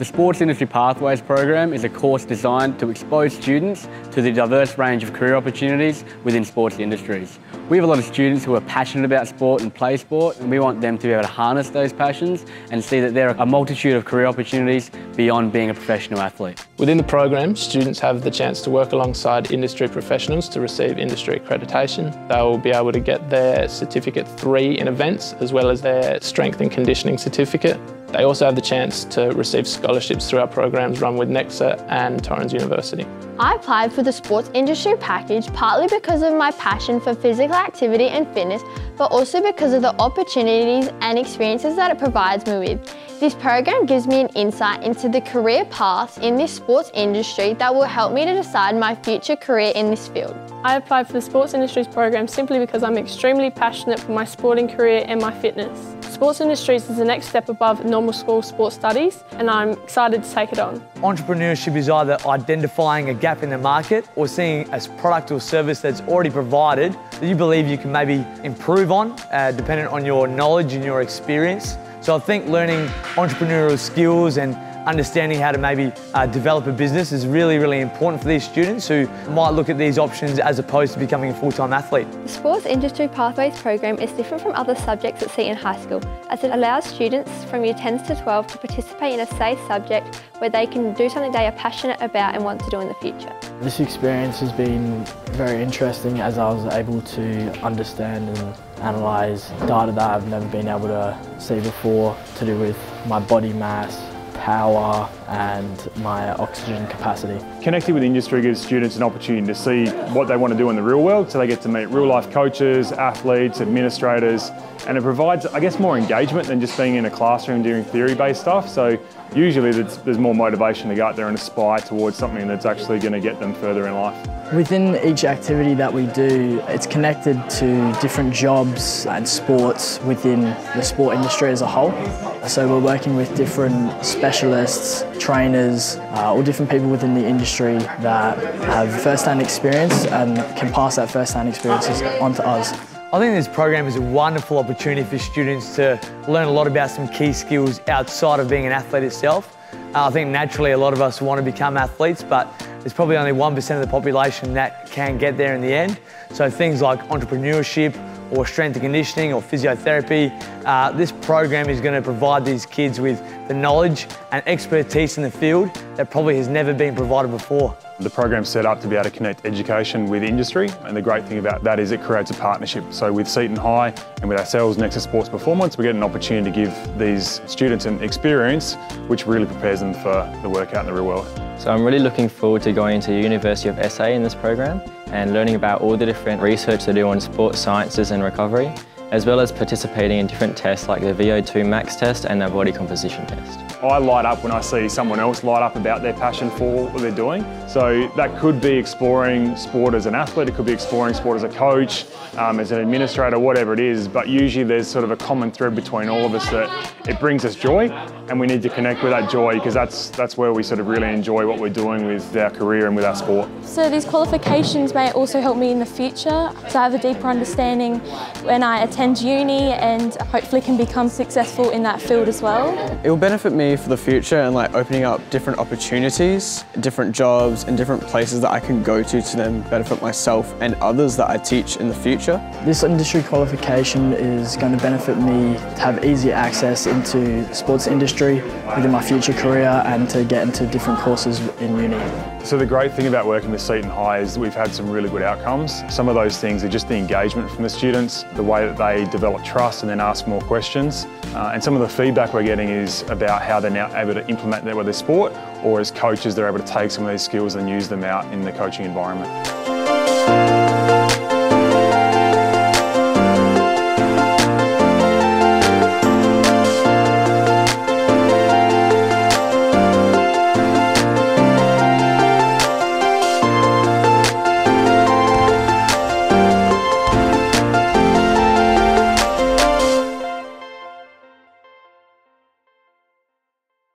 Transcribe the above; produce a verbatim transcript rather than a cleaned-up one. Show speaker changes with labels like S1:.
S1: The Sports Industry Pathways program is a course designed to expose students to the diverse range of career opportunities within sports industries. We have a lot of students who are passionate about sport and play sport, and we want them to be able to harness those passions and see that there are a multitude of career opportunities beyond being a professional athlete.
S2: Within the program, students have the chance to work alongside industry professionals to receive industry accreditation. They will be able to get their Certificate three in events, as well as their strength and conditioning certificate. They also have the chance to receive scholarships through our programs run with Nexa and Torrens University.
S3: I applied for the sports industry package partly because of my passion for physical activity and fitness, but also because of the opportunities and experiences that it provides me with. This program gives me an insight into the career paths in this sports industry that will help me to decide my future career in this field.
S4: I applied for the Sports Industries program simply because I'm extremely passionate for my sporting career and my fitness. Sports Industries is the next step above normal school sports studies, and I'm excited to take it on.
S5: Entrepreneurship is either identifying a gap in the market or seeing a product or service that's already provided that you believe you can maybe improve on, uh, dependent on your knowledge and your experience. So I think learning entrepreneurial skills and understanding how to maybe uh, develop a business is really, really important for these students who might look at these options as opposed to becoming a full-time athlete.
S6: The Sports Industry Pathways program is different from other subjects at Seaton High School, as it allows students from year ten to twelve to participate in a SACE subject where they can do something they are passionate about and want to do in the future.
S7: This experience has been very interesting as I was able to understand and analyse data that I've never been able to see before to do with my body mass, power and my oxygen capacity.
S8: Connecting with industry gives students an opportunity to see what they want to do in the real world, so they get to meet real life coaches, athletes, administrators, and it provides, I guess, more engagement than just being in a classroom doing theory-based stuff. So usually there's, there's more motivation to go out there and aspire towards something that's actually going to get them further in life.
S7: Within each activity that we do, it's connected to different jobs and sports within the sport industry as a whole. So we're working with different specialists, trainers, uh, all different people within the industry that have first-hand experience and can pass that first-hand experiences on to us.
S5: I think this program is a wonderful opportunity for students to learn a lot about some key skills outside of being an athlete itself. Uh, I think naturally a lot of us want to become athletes, but there's probably only one percent of the population that can get there in the end. So things like entrepreneurship or strength and conditioning or physiotherapy, uh, this program is going to provide these kids with the knowledge and expertise in the field that probably has never been provided before.
S8: The program's set up to be able to connect education with industry, and the great thing about that is it creates a partnership. So with Seaton High and with ourselves, Nexa Sports Performance, we get an opportunity to give these students an experience which really prepares them for the work out in the real world.
S9: So I'm really looking forward to going into the University of S A in this program and learning about all the different research they do on sports sciences and recovery, as well as participating in different tests like the V O two max test and the body composition test.
S8: I light up when I see someone else light up about their passion for what they're doing. So that could be exploring sport as an athlete, it could be exploring sport as a coach, um, as an administrator, whatever it is, but usually there's sort of a common thread between all of us that it brings us joy, and we need to connect with that joy because that's, that's where we sort of really enjoy what we're doing with our career and with our sport.
S4: So these qualifications may also help me in the future, so I have a deeper understanding when I attend uni and hopefully can become successful in that field as well.
S10: It will benefit me for the future and like opening up different opportunities, different jobs and different places that I can go to to then benefit myself and others that I teach in the future.
S7: This industry qualification is going to benefit me to have easy access into the sports industry within my future career and to get into different courses in uni.
S8: So the great thing about working with Seaton High is we've had some really good outcomes. Some of those things are just the engagement from the students, the way that they develop trust and then ask more questions. Uh, and some of the feedback we're getting is about how they're now able to implement that with their sport, or as coaches they're able to take some of these skills and use them out in the coaching environment.